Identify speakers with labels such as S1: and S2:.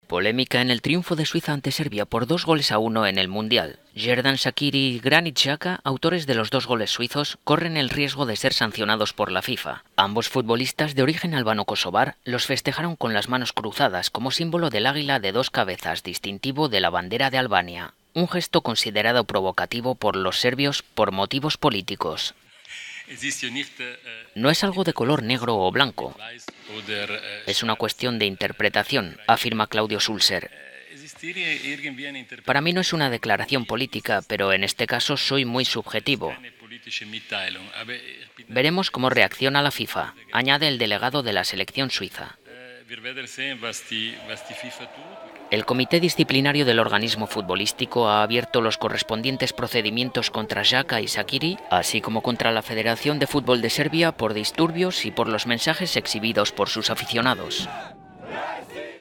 S1: Polémica en el triunfo de Suiza ante Serbia por 2-1 en el Mundial. Xherdan Shaqiri y Granit Xhaka, autores de los 2 goles suizos, corren el riesgo de ser sancionados por la FIFA. Ambos futbolistas de origen albano-kosovar los festejaron con las manos cruzadas como símbolo del águila de 2 cabezas, distintivo de la bandera de Albania. Un gesto considerado provocativo por los serbios por motivos políticos. No es algo de color negro o blanco. Es una cuestión de interpretación, afirma Claudio Sulzer. Para mí no es una declaración política, pero en este caso soy muy subjetivo. Veremos cómo reacciona la FIFA, añade el delegado de la selección suiza. El comité disciplinario del organismo futbolístico ha abierto los correspondientes procedimientos contra Xhaka y Shaqiri, así como contra la Federación de Fútbol de Serbia por disturbios y por los mensajes exhibidos por sus aficionados.